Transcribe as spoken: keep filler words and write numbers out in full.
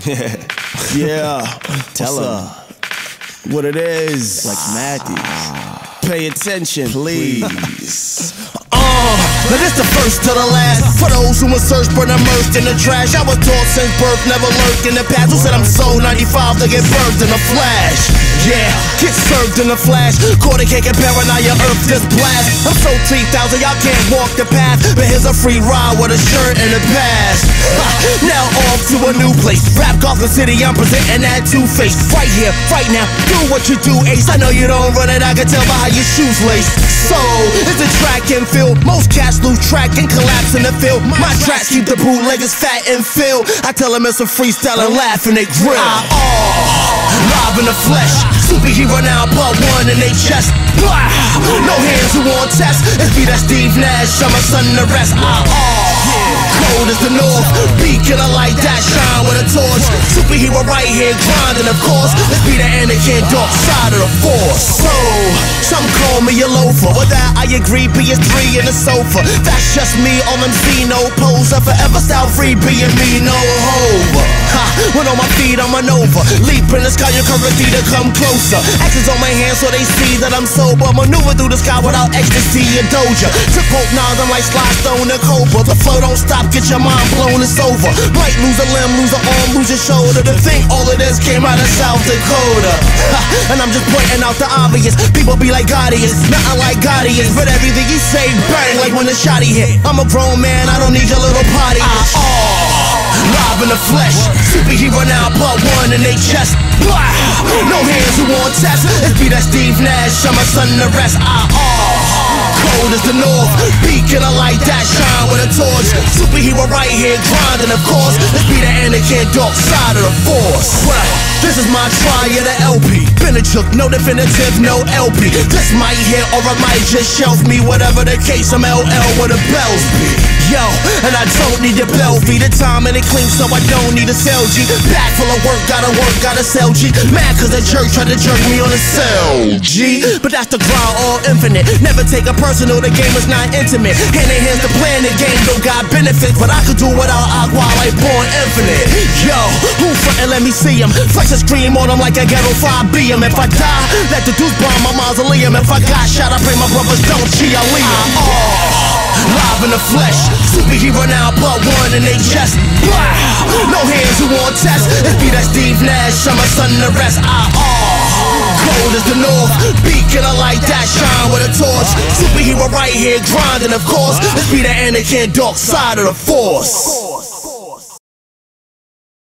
Yeah, Tell her what it is. like Mathews. Pay attention, please. Uh, now this the first to the last. For those who were searched but immersed in the trash, I was taught since birth, never lurked in the past. Who said I'm so ninety-five to get birthed in a flash? Yeah, get served in a flash. Quarter cake and paranoia, earth this blast. I'm so three thousand, y'all can't walk the path. But here's a free ride with a shirt and a pass. Ha, now off to a new place. Rap Gotham City, I'm presenting that two-face. Right here, right now, do what you do, Ace. I know you don't run it, I can tell by how your shoes laced. So, it's a track and field. Most cats lose track and collapse in the field. My tracks keep the bootleggers fat and filled. I tell them it's a freestyle and laugh and they grill. I all live in the flesh. Superhero now, part one in they chest. Blah! No hands who want test. It's be that Steve Nash, I'm a son of the rest. I all cold as the north. Beacon of light that shine with a torch. Superhero right here grinding, of course. Let's be the Anakin, dark side of the force. So, some call me a loafer. With that I agree, P S three in the sofa. That's just me, all M C, no poser. Forever style free, being me, no hover. Ha, when on my feet I'm an over. Leap in the sky, encourage to come closer. Axes on my hands so they see that I'm sober. Maneuver through the sky without ecstasy and doja. To quote Nas, I'm like Sly Stone and Cobra. The flow don't stop, get your mind blown, it's over. Might lose a limb, lose an arm, lose your shoulder. To think all of this came out of South Dakota. Ha, and I'm just pointing out the obvious. People be like Guardians, nothing like Guardians. But everything you say bang like when the shotty hit. I'm a grown man, I don't need your little potty. I all live in the flesh. Superhero now, part one in they chest. Blah! No hands who want test. It's be that Steve Nash, I'm a son of the rest. I all cold as the north. Beacon of light that shine with a torch. Superhero right here grinding, of course. Let's be the Anakin, dark side of the force. Well, this is my try of the L P. Been a chook, no definitive, no L P. This might hit or it might just shelf me. Whatever the case, I'm L L where the bells be. Yo, and I don't need a bell fee. The time and it clean, so I don't need a cell G. Back full of work, gotta work, gotta sell G. Mad cause the jerk tried to jerk me on the cell G. But that's the grind, all infinite. Never take a personal, the game is not intimate. Hand in hands to playing the game, don't got benefits. But I could do without Aqua like Born Infinite. Yo, who frontin', let me see him. Flex and scream on him like a ghetto five B M. If I die, let the dudes bomb my mausoleum. If I got shot, I pray my brothers don't cheat, I leave them. Oh, live in the flesh. Superhero now, part one in they chest. Blah! No hands who want test. It's be that Steve Nash, I'm a son of the rest. I all cold as the north. Beacon of light that shine with a torch. Superhero right here grinding, of course. Let's be the Anakin, dark side of the force.